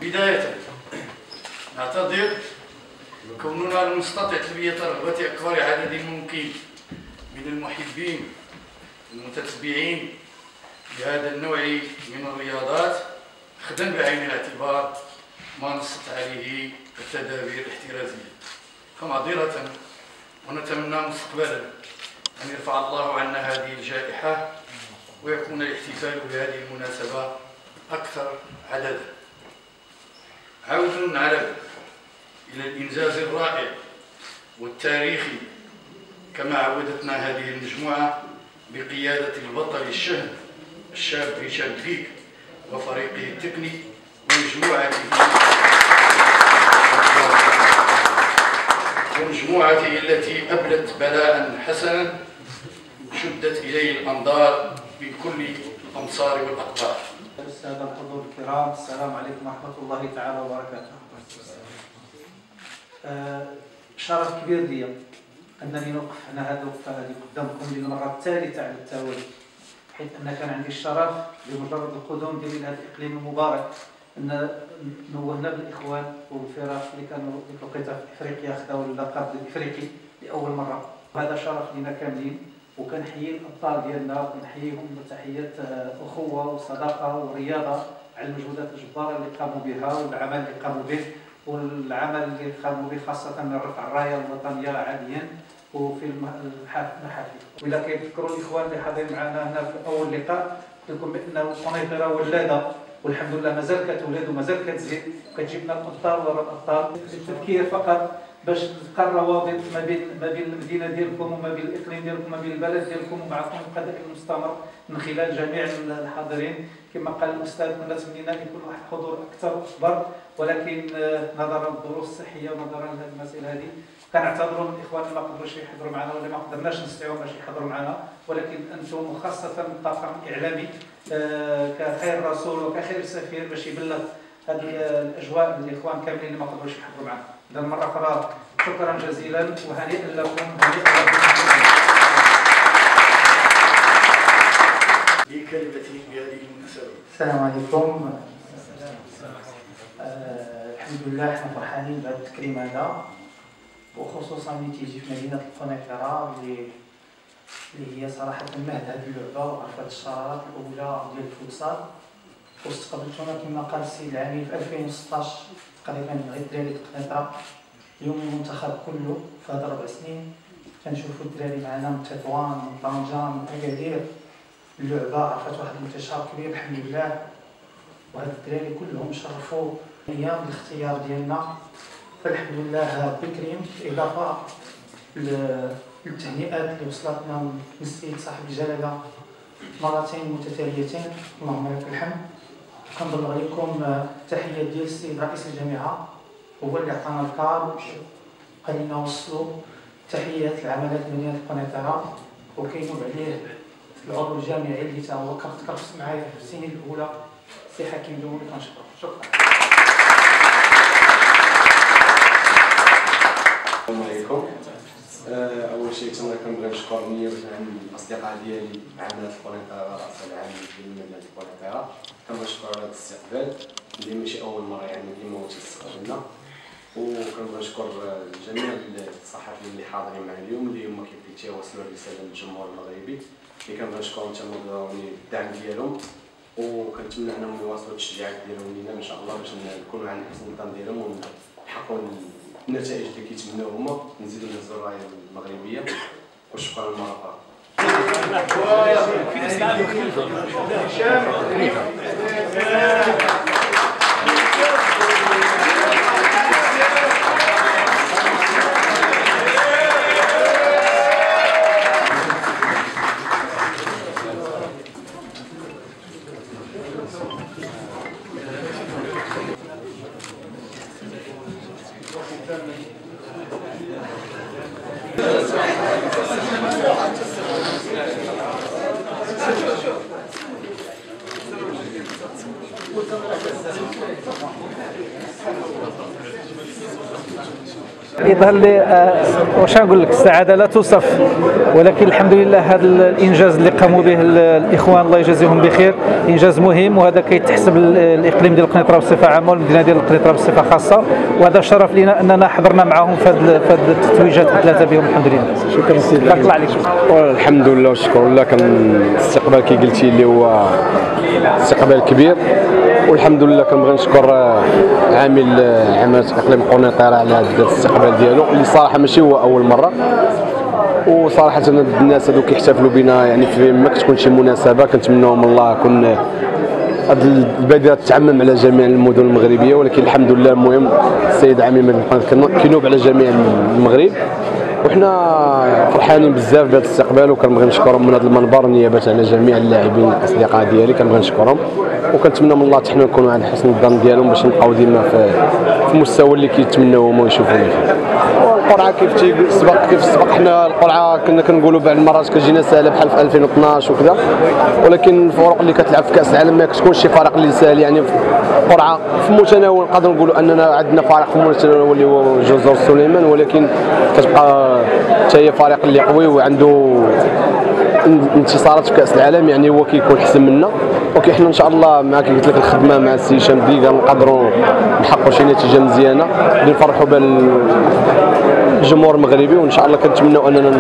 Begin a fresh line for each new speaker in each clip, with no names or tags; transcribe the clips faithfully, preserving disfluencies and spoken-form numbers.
بداية نعتذر كوننا لا نستطيع تلبية رغبة أكبر عدد ممكن من المحبين المتتبعين لهذا النوع من الرياضات، أخذا بعين الاعتبار ما نصت عليه التدابير الاحترازية. فمعذرة، ونتمنى مستقبلا أن يرفع الله عنا هذه الجائحة ويكون الاحتفال بهذه المناسبة أكثر عددا. عود على إلى الإنجاز الرائع والتاريخي كما عودتنا هذه المجموعة بقيادة البطل الشهم الشاب ريتشارد غيك وفريقه التقني ومجموعته ومجموعته التي أبلت بلاء حسنا شدت إليه الأنظار من كل الأمصار والأقطار.
السادة الحضور الكرام، السلام عليكم ورحمة الله تعالى وبركاته. آه شرف كبير لي أنني نوقف هنا هذه الوقفة هذه قدامكم للمرة الثالثة على التوالي، حيث أن كان عندي الشرف بمجرد القدوم ديالي لهذا الإقليم المبارك أن نوهنا بالإخوان والفرق اللي كانوا ديك الوقيته في إفريقيا خداو اللقب الإفريقي لأول مرة. هذا شرف لنا كاملين، وكنحيي الأبطال ديالنا وكنحييهم بتحية أخوة وصداقة ورياضة على المجهودات الجبارة اللي قاموا بها والعمل اللي قاموا به والعمل اللي قاموا به خاصة من رفع الراية الوطنية عاليا وفي المحافل. وإلا كيذكروا الإخوان اللي حاضرين معنا هنا في أول لقاء قلت لكم بأن القنيطرة ولادة والحمد لله مازال كتولد ومازال كتزيد وكتجيب لنا الأبطال وراء الأبطال. التفكير فقط باش تلقى الروابط ما بين ما بين المدينه ديالكم وما بين الاقليم ديالكم وما بين البلد ديالكم، ومعكم يبقى دائما مستمر من خلال جميع الحاضرين. كما قال الاستاذ كنا تمنينا ان يكون واحد الحضور اكثر واكبر، ولكن نظرا للظروف الصحيه ونظرا لهذه المسائل هذه كنعتذروا من الاخوان اللي ما قدروش يحضروا معنا ولا ما قدرناش نستطيعوا باش يحضروا معنا، ولكن انتم وخاصه الطاقم الاعلامي كخير رسول وكخير سفير باش يبلغ هذه الاجواء للاخوان كاملين اللي ما قدروش يحضروا معنا. إذا مرة أخرى شكرا جزيلا وهنيئا لكم هنيئا لكم.
بكلمتي بهذه المناسبة.
السلام عليكم. آه الحمد لله احنا فرحانين بهذا التكريم هذا، وخصوصا اللي تيجي في مدينة القنيطرة اللي اللي هي صراحة مهد هذه اللعبة وعرفت الشرارات الأولى ديال الفوتسال، واستقبلتونا كما قال السيد العميد في ألفين وستطاش تقريبا غير الدراري القنيطرة. اليوم المنتخب كله في هذا ربع سنين كنشوفوا الدراري معنا من تطوان من طنجة من أكادير. اللعبة عرفت واحد الانتشار كبير الحمد لله، وهاد الدراري كلهم شرفوا ايام الاختيار ديالنا، فالحمد لله بكريم. إضافة للتهنئات اللي وصلتنا من السيد صاحب الجلالة مرتين متتاليتين اللهم لك الحمد. كنبلغ لكم تحيات ديال السيد رئيس الجامعه، هو اللي عطانا الكار خلينا نوصلوا تحيات لعمليات مدينه القنيطره، وكينوب عليه العضو الجامعي اللي تا هو كتكرفس معايا في السنين الاولى سي حكيم دومي كنشكرو. شكرا.
السلام عليكم. اول شيء كنا كنبغي نشكر مية وجهين الاصدقاء ديالي عاملات القنيطره راس العام ديال مدينه القنيطره. كنبغي نشكر على هذا الاستقبال اللي ماشي اول مره يعني كيما هو تيستقبلنا، وكنبغي نشكر جميع الصحفيين اللي حاضرين معنا اليوم اللي هما كيف تيوصلوا الرساله للجمهور المغربي، اللي كنبغي نشكرهم تماما الدعم ديالهم، وكنتمنى انهم يواصلوا التشجيعات ديالهم لينا ان شاء الله باش نكونوا على حسن الظن ديالهم ونحققوا النتائج اللي كيتمناو هما، نزيدوا نهزوا الرايه المغربيه. وشكرا مره اخرى.
يظهر لي واش نقول لك السعاده لا توصف
ولكن الحمد لله هذا الانجاز اللي قاموا به الاخوان الله يجازيهم بخير انجاز مهم، وهذا كيتحسب الاقليم ديال القنيطره بصفه عامه والمدينه ديال القنيطره بصفه خاصه، وهذا شرف لنا اننا حضرنا معهم في هذه التتويجات الثلاثه بهم الحمد لله.
شكرا سيدي.
بارك الله عليك.
الحمد لله والشكر لله. كان الاستقبال كي قلتي اللي هو استقبال كبير، والحمد لله كنبغي نشكر عامل عماله اقليم القنيطره على هذا الاستقبال ديالو اللي صراحه ماشي هو اول مره، وصراحه الناس هذو كيحتفلوا بنا يعني في ما كتكون شي مناسبه كنتمناو من الله كون هذه البادره تعمم على جميع المدن المغربيه، ولكن الحمد لله المهم السيد عميم كينوب على جميع المغرب، وحنا فرحانين بزاف بهذا الاستقبال، وكنبغي نشكرهم من هذا المنبر نيابه على جميع اللاعبين الاصدقاء ديالي، كنبغي نشكرهم وكنتمنى من الله حتى حنا نكونوا على حسن الظن ديالهم باش نبقاو ديما في في المستوى اللي كيتمناو هما ويشوفونا فيه. القرعه كيف سبق كيف سبق حنا القرعه كنا كنقولوا بعض المرات كتجينا سهله بحال في ألفين واثناش وكذا، ولكن الفرق اللي كتلعب في كاس العالم ما كتكونش شي فرق اللي سهل، يعني القرعه في متناول نقدر نقولوا اننا عندنا فريق في المتناول اللي هو جزر سليمان، ولكن كتبقى حتى هي فريق اللي قوي وعنده انتصارات في كاس العالم، يعني هو كيكون احسن منا، اوكي حنا ان شاء الله مع كي قلت لك الخدمه مع السي هشام ديكا نقدروا نحققوا شي نتيجه مزيانه اللي نفرحوا بها الجمهور المغربي، وان شاء الله كنتمناو اننا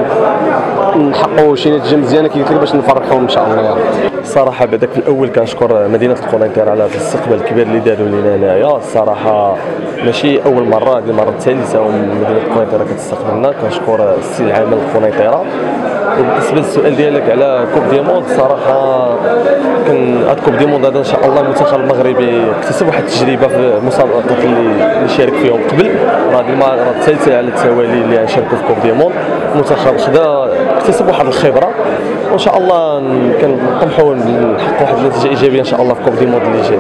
نحققوا شي نتيجه مزيانه كي قلت لك باش نفرحوهم ان شاء الله. يعني
الصراحه بعدك في الاول كنشكر مدينه القنيطره على هذا الاستقبال الكبير اللي داروا لنا هنايا، الصراحه ماشي اول مره، هذه المره الثالثه ومدينه القنيطره كتستقبلنا، كنشكر السي العامل القنيطره. وبالنسبه للسؤال ديالك على كوب دي موند، صراحه كان هاد كوب دي موند هذا ان شاء الله المنتخب المغربي اكتسب واحد التجربه في المسابقات اللي اللي شارك فيهم قبل، هذه المره الثالثه على التوالي اللي غنشاركوا في كوب دي موند، المنتخب خدا اكتسب واحد الخبره، وان شاء الله كنطمحوا نحققوا واحد النتيجه ايجابيه ان شاء الله في كوب دي موند اللي جاي.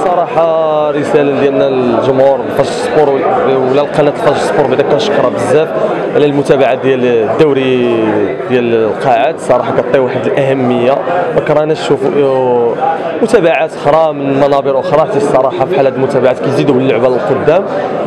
صراحه رساله ديالنا للجمهور فاش سبور ولا القناه فاش سبور بعدا كنشكرها بزاف على المتابعه ديال الدوري ديال القاعات، صراحه كطي واحد الاهميه، ما كرهناش نشوفوا متابعات اخرى من منابر اخرى، حتى الصراحه بحال هاد المتابعات كيزيدوا باللعبه للقدام،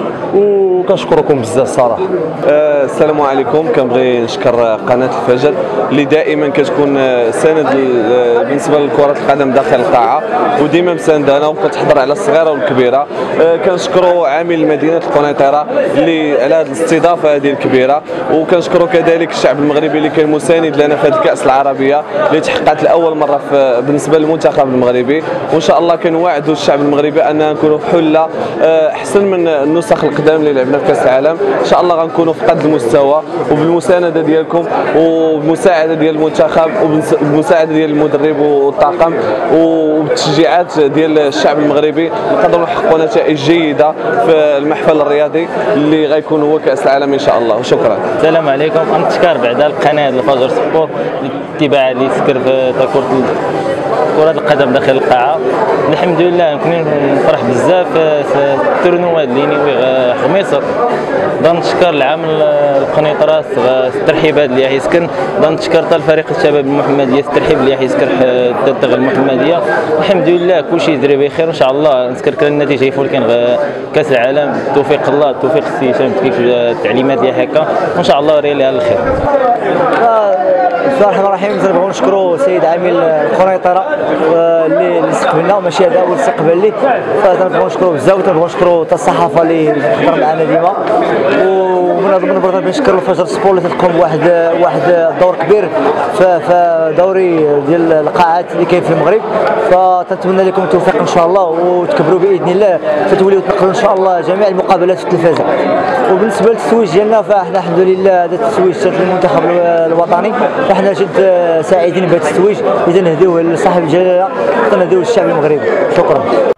وكنشكركم بزاف صراحه.
أه السلام عليكم. كنبغي نشكر قناه الفجر اللي دائما كتكون سند بالنسبه لكره القدم داخل القاعه، وديما مساندانا وكتحضر على الصغيره والكبيره. أه كنشكروا عامل مدينه القنيطره اللي على هذه الاستضافه هذه الكبيره، وكنشكروا كذلك الشعب المغربي اللي كان مساند لنا في هذه الكاس العربيه اللي تحققت لاول مره في بالنسبه للمنتخب المغربي، وان شاء الله كنوعدوا الشعب المغربي اننا نكونوا في حله احسن من النسخ القدام اللي لعبنا في كاس العالم، ان شاء الله غنكونوا في قد المستوى، وبالمسانده ديالكم وبالمساعده ديال المنتخب وبالمساعده ديال المدرب والطاقم وبالتشجيعات ديال الشعب المغربي نقدروا نحققوا نتائج جيده في المحفل الرياضي اللي غيكون هو كاس العالم ان شاء الله. وشكرا.
السلام عليكم. نتشكر بعدا القناه الفجر سبور الاتباع اللي سكر في كره كرة القدم داخل القاعة. الحمد لله نفرح بزاف في التورنوا اللي نوي خميس. نشكر العامل القنيطرة الترحيبات اللي راح يسكن، نشكر الفريق الشباب المحمدية الترحيب اللي راح يسكر التغل المحمدية. الحمد لله كلشي يجري بخير ان شاء الله. نذكر كان النتيجة يفول كان كاس العالم، توفيق الله توفيق السي هشام كيف التعليمات ديال هكا، وان شاء الله راه لها الخير.
بسم الله الرحمن الرحيم. نبغيو نشكروا السيد عامل القنيطره اللي اللي استقبلنا، ماشي هذا اول استقبال ليه، فنبغيو نشكروا بزاف، وتنبغيو نشكروا حتى الصحافه اللي تحضر معنا ديما، ومن هذا المنبر تنبغي نشكر الفجر سبور اللي تقوم بواحد واحد الدور كبير في دوري ديال القاعات اللي كاين في المغرب، فتنتمنى لكم التوفيق ان شاء الله وتكبروا باذن الله، فتوليو تنقلوا ان شاء الله جميع المقابلات في التلفازه. وبالنسبه للتسويج ديالنا فاحنا الحمد لله هذا التسويج جات للمنتخب الوطني، فاحنا جد سعيدين بهذا التسويج، اذا نهديوه لصاحب الجلاله، نهديوه للشعب المغربي. شكرا.